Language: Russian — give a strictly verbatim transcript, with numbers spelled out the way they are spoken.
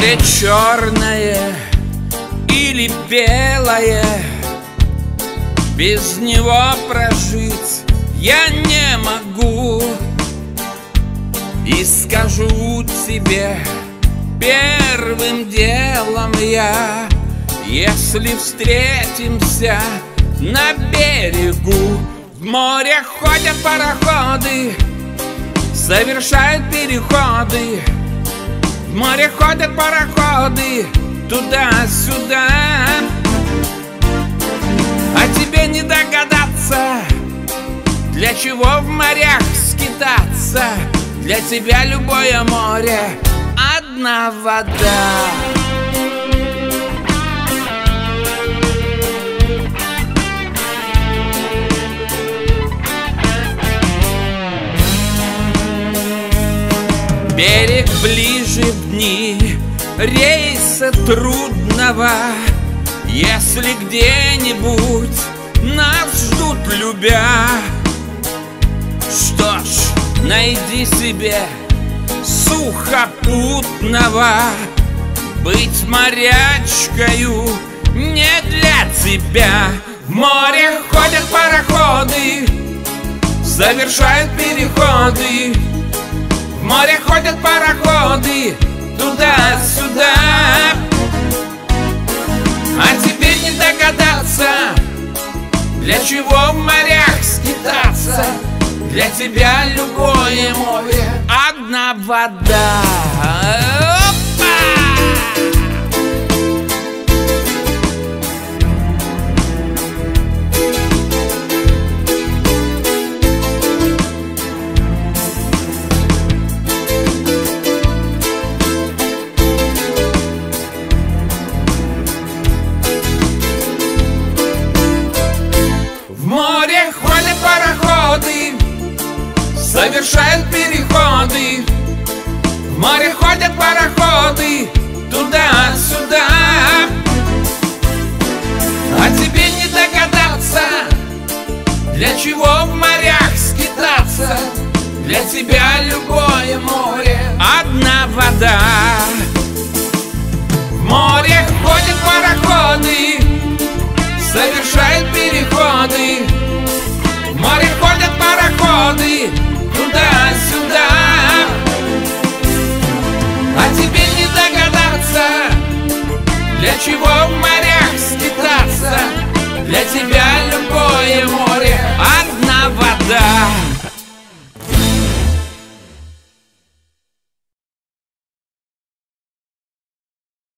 Море черное или белое, без него прожить я не могу. И скажу тебе первым делом я, если встретимся на берегу. В море ходят пароходы, совершают переходы. В море ходят пароходы туда-сюда. А тебе не догадаться, для чего в морях скитаться. Для тебя любое море — одна вода. Берег ближе в дни рейса трудного, если где-нибудь нас ждут любя. Что ж, найди себе сухопутного, быть морячкою не для тебя. В море ходят пароходы, совершают переходы. В море ходят пароходы туда-сюда. А теперь не догадаться, для чего в морях скитаться. Для тебя любое море — одна вода. В море ходят пароходы, совершают переходы. В море ходят пароходы туда-сюда. А тебе не догадаться, для чего в морях скитаться. Для тебя любое море — одна вода. В море ходят пароходы, совершают переходы. В море ходят пароходы туда-сюда. А теперь не догадаться, для чего в морях скитаться. Для тебя любое море —